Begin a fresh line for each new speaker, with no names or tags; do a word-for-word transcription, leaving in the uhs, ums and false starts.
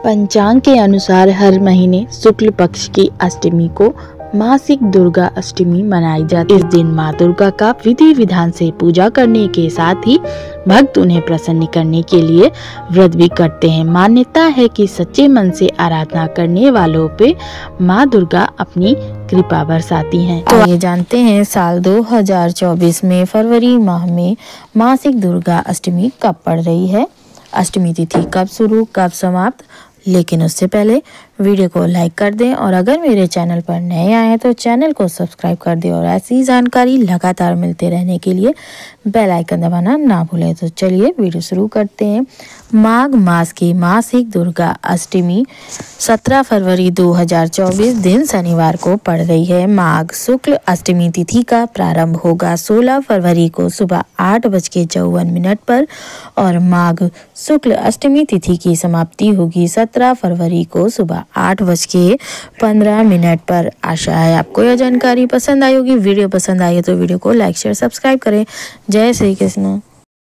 पंचांग के अनुसार हर महीने शुक्ल पक्ष की अष्टमी को मासिक दुर्गा अष्टमी मनाई जाती है। इस दिन माँ दुर्गा का विधि विधान से पूजा करने के साथ ही भक्त उन्हें प्रसन्न करने के लिए व्रत भी करते हैं। मान्यता है कि सच्चे मन से आराधना करने वालों पे माँ दुर्गा अपनी कृपा बरसाती हैं। तो आइए जानते हैं साल दो हज़ार चौबीस में फरवरी माह में मासिक दुर्गा अष्टमी कब पड़ रही है, अष्टमी तिथि कब शुरू कब समाप्त। लेकिन उससे पहले वीडियो को लाइक कर दें और अगर मेरे चैनल पर नए आए हैं तो चैनल को सब्सक्राइब कर दें और ऐसी जानकारी लगातार मिलते रहने के लिए बेल आइकन दबाना ना भूलें। तो चलिए वीडियो शुरू करते हैं। माघ मास की मासिक दुर्गा अष्टमी सत्रह फरवरी दो हज़ार चौबीस दिन शनिवार को पड़ रही है। माघ शुक्ल अष्टमी तिथि का प्रारंभ होगा सोलह फरवरी को सुबह आठ बज के चौवन मिनट पर और माघ शुक्ल अष्टमी तिथि की समाप्ति होगी सत्रह फरवरी को सुबह आठ बज के पंद्रह मिनट पर। आशा है आपको यह जानकारी पसंद आई होगी। वीडियो पसंद आई है तो वीडियो को लाइक शेयर सब्सक्राइब करें। जय श्री कृष्ण।